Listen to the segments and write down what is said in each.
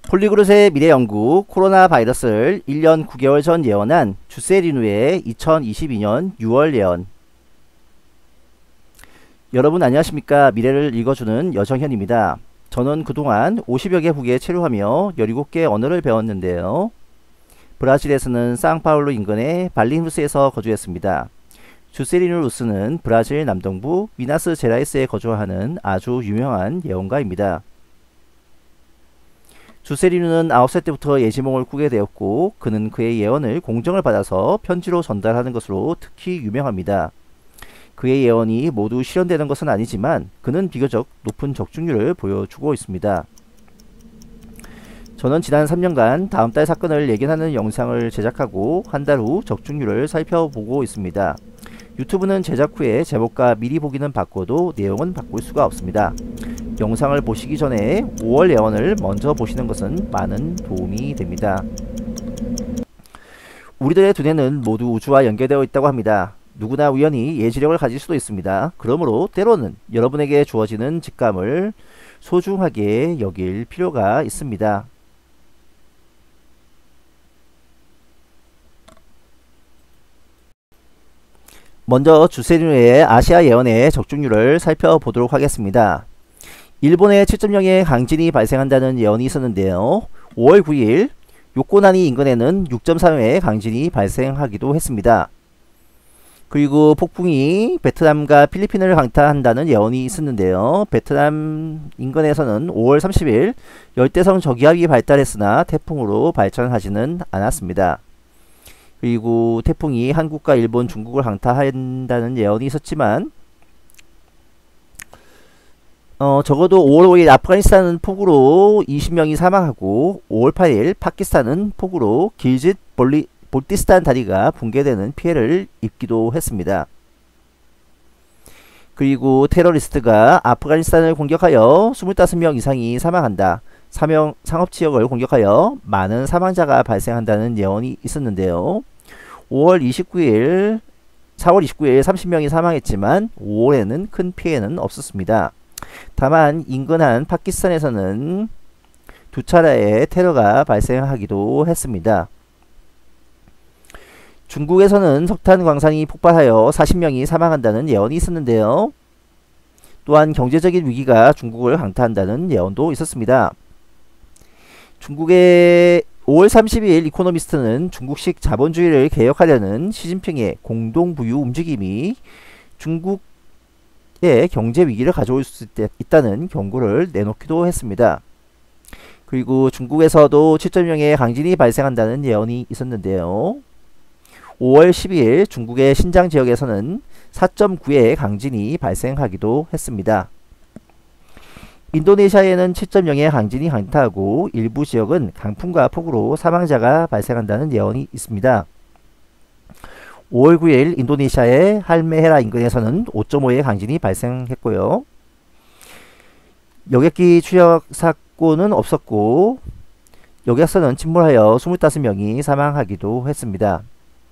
폴리그롯의 미래연구 코로나 바이러스를 1년 9개월 전 예언한 주세리누의 2022년 6월 예언. 여러분 안녕하십니까. 미래를 읽어주는 여정현입니다. 저는 그동안 50여 개국에 체류하며 17개 언어를 배웠는데요. 브라질에서는 상파울루 인근의 발리누스에서 거주했습니다. 주세리누 루스는 브라질 남동부 미나스제라이스에 거주하는 아주 유명한 예언가입니다. 주세리누는 9살 때부터 예지몽을 꾸게 되었고 그는 그의 예언을 공정을 받아서 편지로 전달하는 것으로 특히 유명합니다. 그의 예언이 모두 실현되는 것은 아니지만 그는 비교적 높은 적중률을 보여주고 있습니다. 저는 지난 3년간 다음 달 사건을 예견하는 영상을 제작하고 한 달 후 적중률을 살펴보고 있습니다. 유튜브는 제작 후에 제목과 미리 보기는 바꿔도 내용은 바꿀 수가 없습니다. 영상을 보시기 전에 5월 예언을 먼저 보시는 것은 많은 도움이 됩니다. 우리들의 두뇌는 모두 우주와 연결되어 있다고 합니다. 누구나 우연히 예지력을 가질 수도 있습니다. 그러므로 때로는 여러분에게 주어지는 직감을 소중하게 여길 필요가 있습니다. 먼저 주세리누의 아시아 예언의 적중률을 살펴보도록 하겠습니다. 일본의 7.0의 강진이 발생한다는 예언이 있었는데요. 5월 9일 요코나니 인근에는 6.3의 강진이 발생하기도 했습니다. 그리고 폭풍이 베트남과 필리핀을 강타한다는 예언이 있었는데요. 베트남 인근에서는 5월 30일 열대성 저기압이 발달했으나 태풍으로 발전하지는 않았습니다. 그리고 태풍이 한국과 일본, 중국을 강타한다는 예언이 있었지만 적어도 5월 5일 아프가니스탄은 폭우로 20명이 사망하고 5월 8일 파키스탄은 폭우로 길짓 볼티스탄 다리가 붕괴되는 피해를 입기도 했습니다. 그리고 테러리스트가 아프가니스탄을 공격하여 25명 이상이 사망한다. 상업지역을 공격하여 많은 사망자가 발생한다는 예언이 있었는데요. 4월 29일 30명이 사망했지만 5월에는 큰 피해는 없었습니다. 다만 인근한 파키스탄에서는 두 차례의 테러가 발생하기도 했습니다. 중국에서는 석탄 광산이 폭발하여 40명이 사망한다는 예언이 있었는데요. 또한 경제적인 위기가 중국을 강타한다는 예언도 있었습니다. 중국의 5월 30일 이코노미스트는 중국식 자본주의를 개혁하려는 시진핑의 공동부유 움직임이 중국의 경제 위기를 가져올 수 있다는 경고를 내놓기도 했습니다. 그리고 중국에서도 7.0의 강진이 발생한다는 예언이 있었는데요. 5월 12일 중국의 신장 지역에서는 4.9의 강진이 발생하기도 했습니다. 인도네시아에는 7.0의 강진이 강타하고 일부 지역은 강풍과 폭우로 사망자가 발생한다는 예언이 있습니다. 5월 9일 인도네시아의 할메헤라 인근에서는 5.5의 강진이 발생했고요. 여객기 추락 사고는 없었고 여객선은 침몰하여 25명이 사망하기도 했습니다.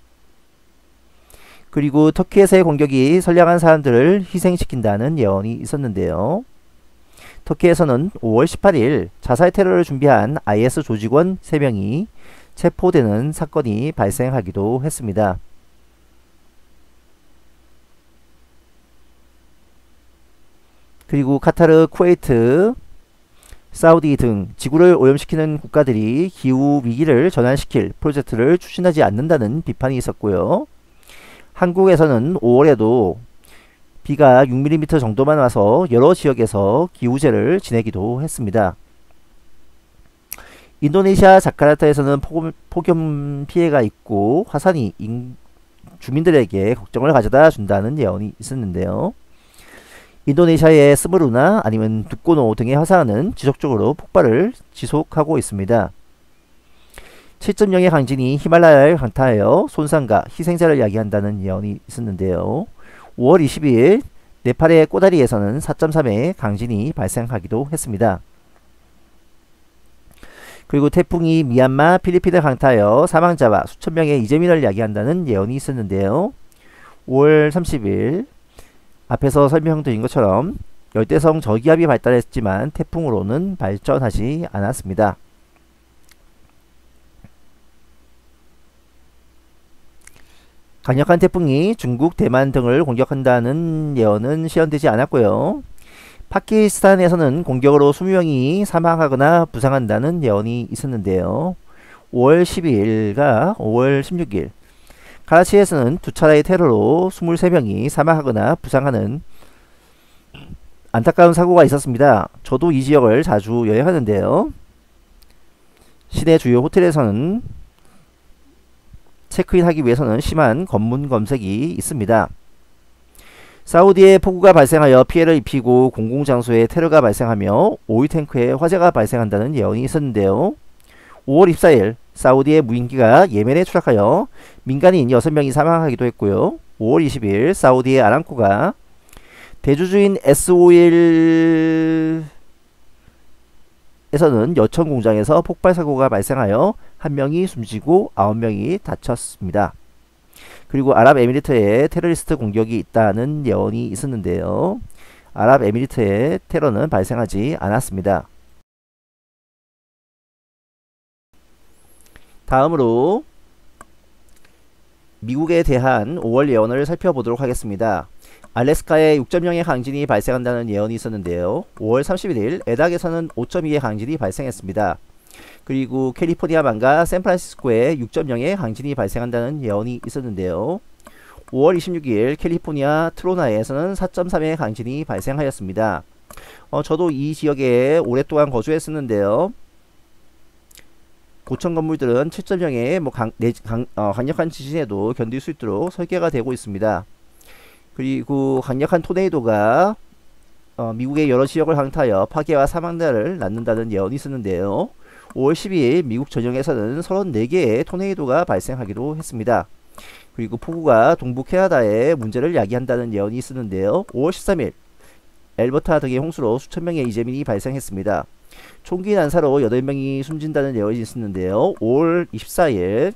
그리고 터키에서의 공격이 선량한 사람들을 희생시킨다는 예언이 있었는데요. 터키에서는 5월 18일 자살 테러를 준비한 IS 조직원 3명이 체포되는 사건이 발생하기도 했습니다. 그리고 카타르, 쿠웨이트, 사우디 등 지구를 오염시키는 국가들이 기후 위기를 전환시킬 프로젝트를 추진하지 않는다는 비판이 있었고요. 한국에서는 5월에도 비가 6mm 정도만 와서 여러 지역에서 기후제를 지내기도 했습니다. 인도네시아 자카르타에서는 폭염 피해가 있고 화산이 주민들에게 걱정을 가져다 준다는 예언이 있었는데요. 인도네시아의 스무르나 아니면 두꼬노 등의 화산은 지속적으로 폭발을 지속하고 있습니다. 7.0의 강진이 히말라야를 강타하여 손상과 희생자를 야기한다는 예언이 있었는데요. 5월 22일 네팔의 꼬다리에서는 4.3의 강진이 발생하기도 했습니다. 그리고 태풍이 미얀마, 필리핀을 강타하여 사망자와 수천 명의 이재민을 야기한다는 예언이 있었는데요. 5월 30일 앞에서 설명드린 것처럼 열대성 저기압이 발달했지만 태풍으로는 발전하지 않았습니다. 강력한 태풍이 중국, 대만 등을 공격한다는 예언은 실현되지 않았고요. 파키스탄에서는 공격으로 20명이 사망하거나 부상한다는 예언이 있었는데요. 5월 12일과 5월 16일 카라치에서는 두 차례의 테러로 23명이 사망하거나 부상하는 안타까운 사고가 있었습니다. 저도 이 지역을 자주 여행하는데요. 시내 주요 호텔에서는 체크인하기 위해서는 심한 검문 검색이 있습니다. 사우디에 폭우가 발생하여 피해를 입히고 공공장소에 테러가 발생하며 오일 탱크에 화재가 발생한다는 예언이 있었는데요. 5월 24일 사우디의 무인기가 예멘에 추락하여 민간인 6명이 사망하기도 했고요. 5월 20일 사우디의 아람코가 대주주인 S-오일에서는 여천 공장에서 폭발 사고가 발생하여 1명이 숨지고 9명이 다쳤습니다. 그리고 아랍에미리트에 테러리스트 공격이 있다는 예언이 있었는데요. 아랍에미리트에 테러는 발생하지 않았습니다. 다음으로 미국에 대한 5월 예언을 살펴보도록 하겠습니다. 알래스카에 6.0의 강진이 발생한다는 예언이 있었는데요. 5월 31일 에닥에서는 5.2의 강진이 발생했습니다. 그리고 캘리포니아만과 샌프란시스코에 6.0의 강진이 발생한다는 예언이 있었는데요. 5월 26일 캘리포니아 트로나에서는 4.3의 강진이 발생하였습니다. 저도 이 지역에 오랫동안 거주했었는데요. 고층 건물들은 7.0의 강력한 지진에도 견딜 수 있도록 설계가 되고 있습니다. 그리고 강력한 토네이도가 미국의 여러 지역을 강타하여 파괴와 사망자를 낳는다는 예언이 있었는데요. 5월 12일 미국 전역에서는 34개의 토네이도가 발생하기도 했습니다. 그리고 폭우가 동부 캐나다에 문제를 야기한다는 예언이 있었는데요. 5월 13일 엘버타 등의 홍수로 수천 명의 이재민이 발생했습니다. 총기 난사로 8명이 숨진다는 예언이 있었는데요. 5월 24일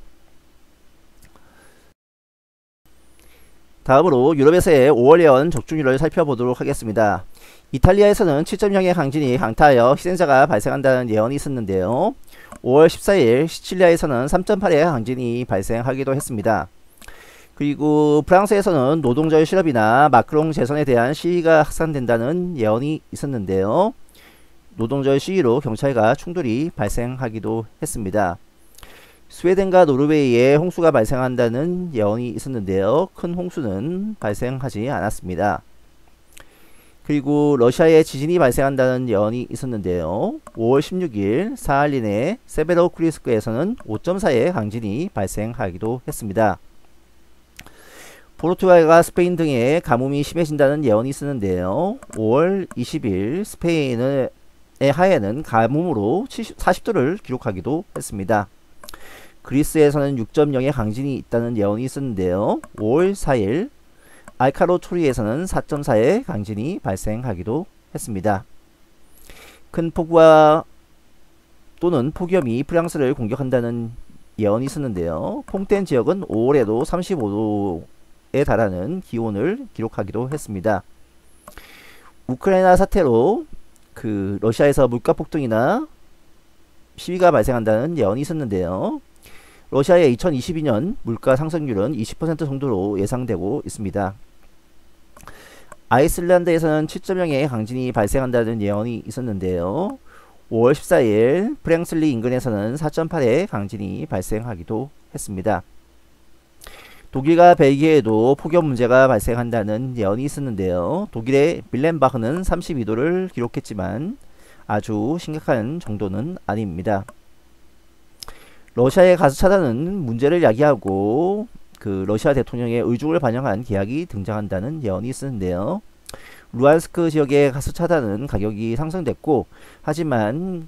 다음으로 유럽에서의 5월 예언 적중률을 살펴보도록 하겠습니다. 이탈리아에서는 7.0의 강진이 강타하여 희생자가 발생한다는 예언이 있었는데요. 5월 14일 시칠리아에서는 3.8의 강진이 발생하기도 했습니다. 그리고 프랑스에서는 노동절 실업이나 마크롱 재선에 대한 시위가 확산된다는 예언이 있었는데요. 노동절 시위로 경찰과 충돌이 발생하기도 했습니다. 스웨덴과 노르웨이에 홍수가 발생한다는 예언이 있었는데요. 큰 홍수는 발생하지 않았습니다. 그리고 러시아에 지진이 발생한다는 예언이 있었는데요. 5월 16일 사할린의 세베로쿠리스크에서는 5.4의 강진이 발생하기도 했습니다. 포르투갈과 스페인 등의 가뭄이 심해진다는 예언이 있었는데요. 5월 20일 스페인의 하해는 가뭄으로 40도를 기록하기도 했습니다. 그리스에서는 6.0의 강진이 있다는 예언이 있었는데요. 5월 4일 알카로초리에서는 4.4의 강진이 발생하기도 했습니다. 큰 폭우와 또는 폭염이 프랑스를 공격한다는 예언이 있었는데요. 퐁텐 지역은 5월에도 35도에 달하는 기온을 기록하기도 했습니다. 우크라이나 사태로 러시아에서 물가 폭등이나 시위가 발생한다는 예언이 있었는데요. 러시아의 2022년 물가 상승률은 20% 정도로 예상되고 있습니다. 아이슬란드에서는 7.0의 강진이 발생한다는 예언이 있었는데요. 5월 14일 프랭슬리 인근에서는 4.8의 강진이 발생하기도 했습니다. 독일과 벨기에에도 폭염 문제가 발생한다는 예언이 있었는데요. 독일의 밀렌바흐는 32도를 기록했지만 아주 심각한 정도는 아닙니다. 러시아의 가스 차단은 문제를 야기하고 러시아 대통령의 의중을 반영한 계약이 등장한다는 예언이 있었는데요. 루안스크 지역의 가스 차단은 가격이 상승됐고, 하지만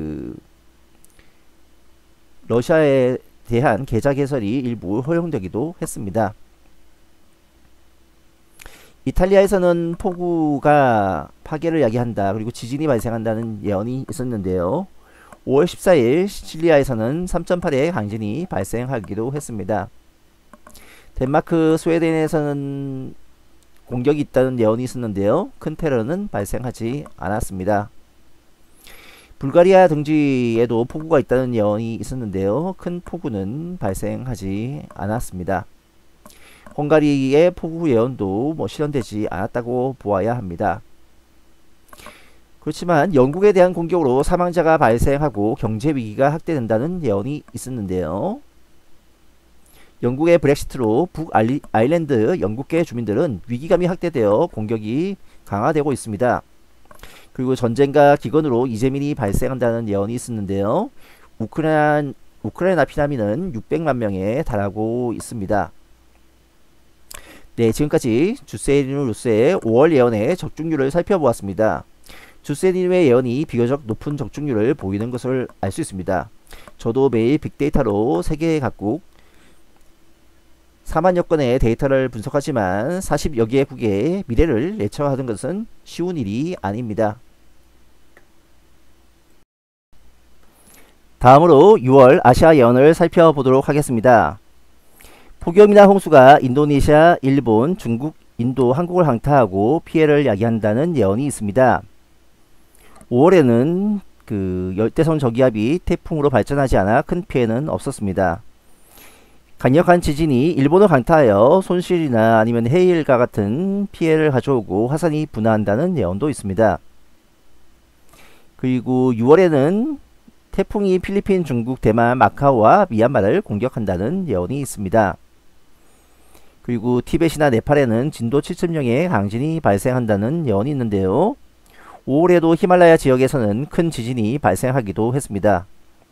러시아에 대한 계좌 개설이 일부 허용되기도 했습니다. 이탈리아에서는 폭우가 파괴를 야기한다, 그리고 지진이 발생한다는 예언이 있었는데요. 5월 14일 시칠리아에서는 3.8의 강진이 발생하기도 했습니다. 덴마크, 스웨덴에서는 공격이 있다는 예언이 있었는데요. 큰 테러는 발생하지 않았습니다. 불가리아 등지에도 폭우가 있다는 예언이 있었는데요. 큰 폭우는 발생하지 않았습니다. 헝가리의 폭우 예언도 실현되지 않았다고 보아야 합니다. 그렇지만 영국에 대한 공격으로 사망자가 발생하고 경제 위기가 확대된다는 예언이 있었는데요. 영국의 브렉시트로 북아일랜드 영국계 주민들은 위기감이 확대되어 공격이 강화되고 있습니다. 그리고 전쟁과 기근으로 이재민이 발생한다는 예언이 있었는데요. 우크라이나 피난민은 600만 명에 달하고 있습니다. 네, 지금까지 주세니누스의 5월 예언의 적중률을 살펴보았습니다. 주세니누의 예언이 비교적 높은 적중률을 보이는 것을 알 수 있습니다. 저도 매일 빅데이터로 세계 각국 4만여 건의 데이터를 분석하지만 40여 개국의 미래를 예측하는 것은 쉬운 일이 아닙니다. 다음으로 6월 아시아 예언을 살펴보도록 하겠습니다. 폭염이나 홍수가 인도네시아, 일본, 중국, 인도, 한국을 강타하고 피해를 야기한다는 예언이 있습니다. 5월에는 열대성 저기압이 태풍으로 발전하지 않아 큰 피해는 없었습니다. 강력한 지진이 일본을 강타하여 손실이나 아니면 해일과 같은 피해를 가져오고 화산이 분화한다는 예언도 있습니다. 그리고 6월에는 태풍이 필리핀, 중국, 대만, 마카오와 미얀마를 공격한다는 예언이 있습니다. 그리고 티벳이나 네팔에는 진도 7.0의 강진이 발생한다는 예언이 있는데요. 5월에도 히말라야 지역에서는 큰 지진이 발생하기도 했습니다.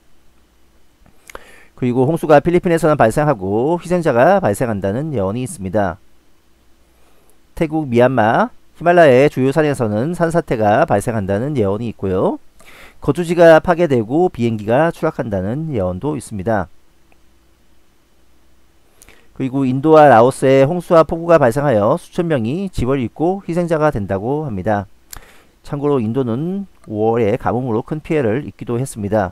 그리고 홍수가 필리핀에서는 발생하고 희생자가 발생한다는 예언이 있습니다. 태국, 미얀마, 히말라야의 주요 산에서는 산사태가 발생한다는 예언이 있고요. 거주지가 파괴되고 비행기가 추락한다는 예언도 있습니다. 그리고 인도와 라오스에 홍수와 폭우가 발생하여 수천 명이 집을 잃고 희생자가 된다고 합니다. 참고로 인도는 5월에 가뭄으로 큰 피해를 입기도 했습니다.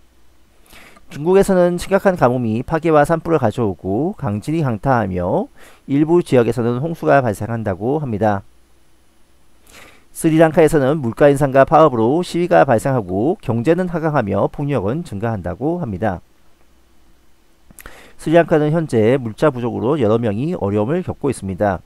중국에서는 심각한 가뭄이 파괴와 산불을 가져오고 강진이 강타하며 일부 지역에서는 홍수가 발생한다고 합니다. 스리랑카에서는 물가 인상과 파업으로 시위가 발생하고 경제는 하강하며 폭력은 증가한다고 합니다. 스리랑카는 현재 물자 부족으로 여러 명이 어려움을 겪고 있습니다.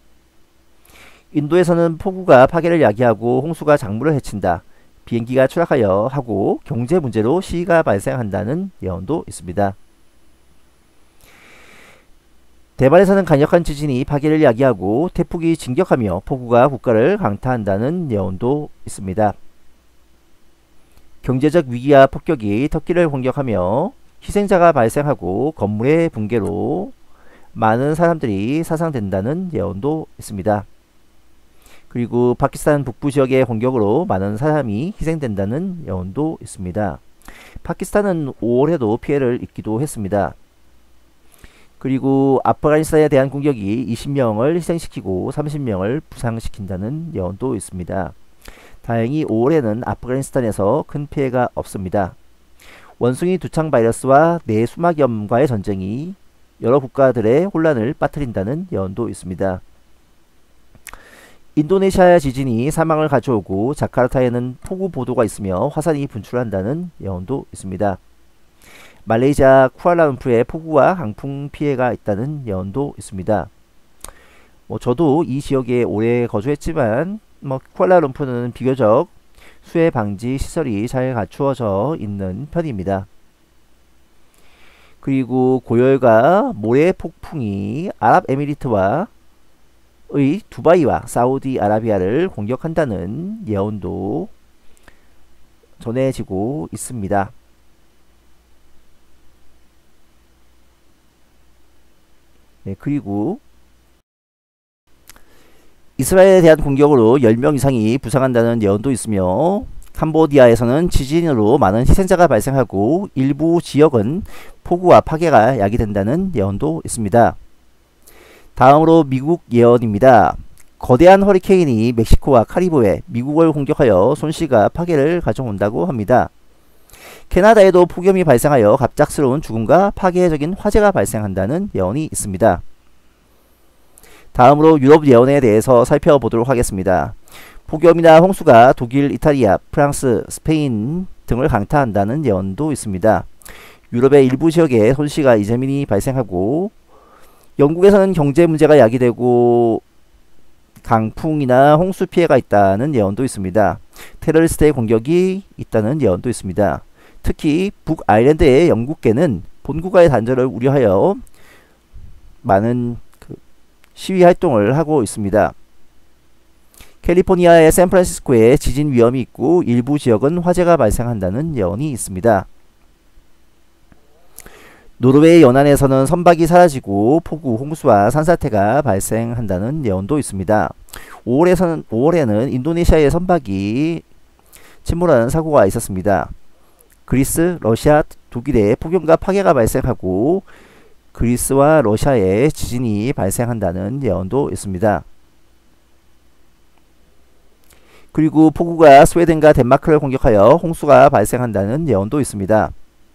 인도에서는 폭우가 파괴를 야기하고 홍수가 작물을 해친다. 비행기가 추락하여 하고 경제 문제로 시위가 발생한다는 예언도 있습니다. 대만에서는 강력한 지진이 파괴를 야기하고 태풍이 진격하며 폭우가 국가를 강타한다는 예언도 있습니다. 경제적 위기와 폭격이 터키를 공격하며 희생자가 발생하고 건물의 붕괴로 많은 사람들이 사상된다는 예언도 있습니다. 그리고 파키스탄 북부 지역의 공격으로 많은 사람이 희생된다는 예언도 있습니다. 파키스탄은 5월에도 피해를 입기도 했습니다. 그리고 아프가니스탄에 대한 공격이 20명을 희생시키고 30명을 부상시킨다는 예언도 있습니다. 다행히 5월에는 아프가니스탄에서 큰 피해가 없습니다. 원숭이 두창 바이러스와 뇌수막염과의 전쟁이 여러 국가들의 혼란을 빠뜨린다는 예언도 있습니다. 인도네시아 지진이 사망을 가져오고 자카르타에는 폭우 보도가 있으며 화산이 분출한다는 예언도 있습니다. 말레이시아 쿠알라룸푸르에 폭우와 강풍 피해가 있다는 예언도 있습니다. 저도 이 지역에 오래 거주했지만 쿠알라룸푸르는 비교적 수해 방지 시설이 잘 갖추어져 있는 편입니다. 그리고 고열과 모래 폭풍이 아랍에미리트와 의 두바이와 사우디아라비아를 공격한다는 예언도 전해지고 있습니다. 네, 그리고 이스라엘에 대한 공격으로 10명 이상이 부상한다는 예언도 있으며 캄보디아에서는 지진으로 많은 희생자가 발생하고 일부 지역은 폭우와 파괴가 야기된다는 예언도 있습니다. 다음으로 미국 예언입니다. 거대한 허리케인이 멕시코와 카리브해 미국을 공격하여 손실과 파괴를 가져온다고 합니다. 캐나다에도 폭염이 발생하여 갑작스러운 죽음과 파괴적인 화재가 발생한다는 예언이 있습니다. 다음으로 유럽 예언에 대해서 살펴보도록 하겠습니다. 폭염이나 홍수가 독일, 이탈리아, 프랑스, 스페인 등을 강타한다는 예언도 있습니다. 유럽의 일부 지역에 손실과 이재민이 발생하고 영국에서는 경제 문제가 야기되고 강풍이나 홍수 피해가 있다는 예언도 있습니다. 테러리스트의 공격이 있다는 예언도 있습니다. 특히 북아일랜드의 영국계는 본국과의 단절을 우려하여 많은 시위 활동을 하고 있습니다. 캘리포니아의 샌프란시스코에 지진 위험이 있고 일부 지역은 화재가 발생한다는 예언이 있습니다. 노르웨이 연안에서는 선박이 사라지고 폭우, 홍수와 산사태가 발생한다는 예언도 있습니다. 5월에는 인도네시아의 선박이 침몰하는 사고가 있었습니다. 그리스, 러시아, 독일에 폭염과 파괴가 발생하고 그리스와 러시아에 지진이 발생한다는 예언도 있습니다. 그리고 폭우가 스웨덴과 덴마크를 공격하여 홍수가 발생한다는 예언도 있습니다.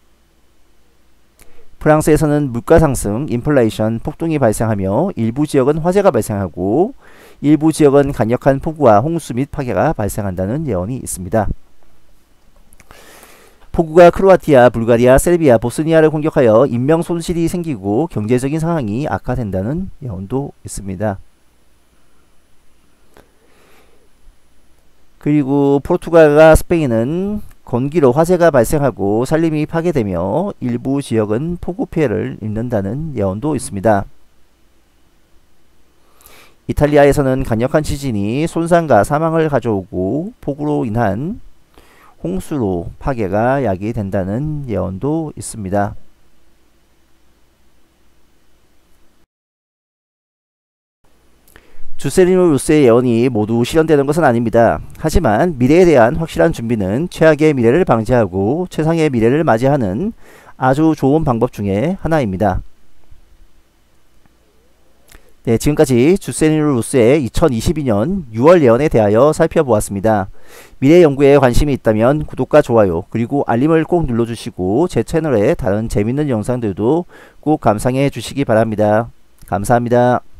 프랑스에서는 물가 상승, 인플레이션, 폭동이 발생하며 일부 지역은 화재가 발생하고 일부 지역은 강력한 폭우와 홍수 및 파괴가 발생한다는 예언이 있습니다. 폭우가 크로아티아, 불가리아, 세르비아, 보스니아를 공격하여 인명 손실이 생기고 경제적인 상황이 악화된다는 예언도 있습니다. 그리고 포르투갈과 스페인은 건기로 화재가 발생하고 산림이 파괴되며 일부 지역은 폭우 피해를 입는다는 예언도 있습니다. 이탈리아에서는 강력한 지진이 손상과 사망을 가져오고 폭우로 인한 홍수로 파괴가 야기된다는 예언도 있습니다. 주세리노 루스의 예언이 모두 실현되는 것은 아닙니다. 하지만 미래에 대한 확실한 준비는 최악의 미래를 방지하고 최상의 미래를 맞이하는 아주 좋은 방법 중에 하나입니다. 네, 지금까지 주세리노 루스의 2022년 6월 예언에 대하여 살펴보았습니다. 미래 연구에 관심이 있다면 구독과 좋아요 그리고 알림을 꼭 눌러주시고 제 채널의 다른 재밌는 영상들도 꼭 감상해 주시기 바랍니다. 감사합니다.